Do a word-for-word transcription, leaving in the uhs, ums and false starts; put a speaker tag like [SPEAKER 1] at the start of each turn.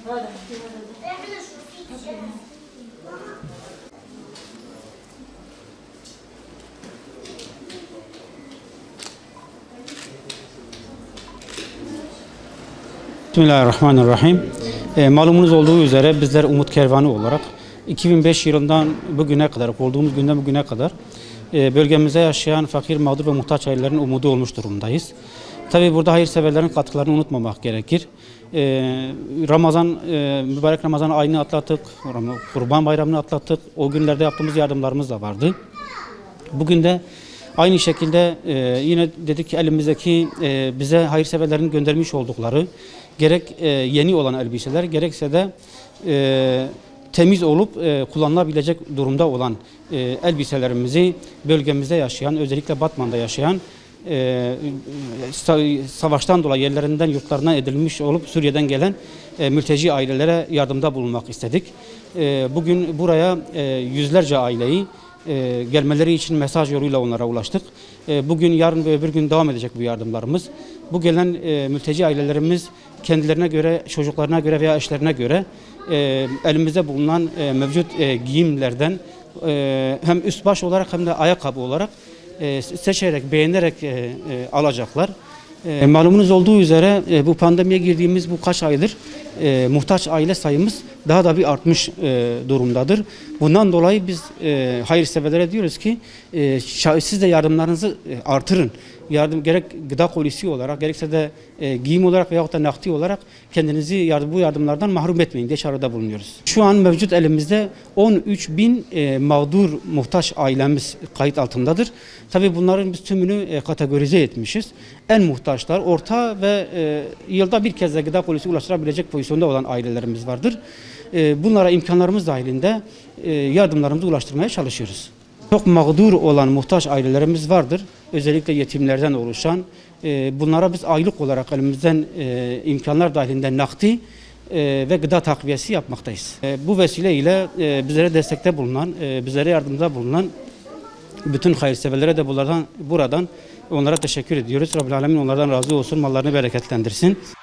[SPEAKER 1] Bismillahirrahmanirrahim. E, malumunuz olduğu üzere bizler Umut Kervanı olarak iki bin beş yılından bugüne kadar, olduğumuz günden bugüne kadar e, bölgemizde yaşayan fakir, mağdur ve muhtaç ailelerin umudu olmuş durumdayız. Tabii burada hayırseverlerin katkılarını unutmamak gerekir. E, Ramazan, e, mübarek Ramazan ayını atlattık, Kurban Bayramı'nı atlattık. O günlerde yaptığımız yardımlarımız da vardı. Bugün de aynı şekilde e, yine dedik ki elimizdeki e, bize hayırseverlerin göndermiş oldukları gerek e, yeni olan elbiseler gerekse de e, temiz olup e, kullanılabilecek durumda olan e, elbiselerimizi bölgemizde yaşayan, özellikle Batman'da yaşayan e, savaştan dolayı yerlerinden, yurtlarına edilmiş olup Suriye'den gelen e, mülteci ailelere yardımda bulunmak istedik. E, bugün buraya e, yüzlerce aileyi E, gelmeleri için mesaj yoluyla onlara ulaştık. E, bugün, yarın ve öbür gün devam edecek bu yardımlarımız. Bu gelen e, mülteci ailelerimiz kendilerine göre, çocuklarına göre veya eşlerine göre e, elimizde bulunan e, mevcut e, giyimlerden e, hem üst baş olarak hem de ayakkabı olarak e, seçerek, beğenerek e, e, alacaklar. E, malumunuz olduğu üzere e, bu pandemiye girdiğimiz bu kaç aydır e, muhtaç aile sayımız daha da bir artmış e, durumdadır. Bundan dolayı biz e, hayırseverlere diyoruz ki e, siz de yardımlarınızı e, artırın. Yardım gerek gıda kolisi olarak gerekse de e, giyim olarak veyahut da nakdi olarak kendinizi yardım, bu yardımlardan mahrum etmeyin diye çağrıda bulunuyoruz. Şu an mevcut elimizde on üç bin e, mağdur muhtaç ailemiz kayıt altındadır. Tabii bunların biz tümünü e, kategorize etmişiz. En muhtaçlar, orta ve e, yılda bir kez de gıda polisi ulaştırabilecek pozisyonda olan ailelerimiz vardır. E, bunlara imkanlarımız dahilinde e, yardımlarımızı ulaştırmaya çalışıyoruz. Çok mağdur olan muhtaç ailelerimiz vardır. Özellikle yetimlerden oluşan. E, bunlara biz aylık olarak elimizden e, imkanlar dahilinde nakdi e, ve gıda takviyesi yapmaktayız. E, bu vesileyle e, bizlere destekte bulunan, e, bizlere yardımda bulunan bütün hayırseverlere de buradan, buradan onlara teşekkür ediyoruz. Rabbül Alemin onlardan razı olsun, mallarını bereketlendirsin.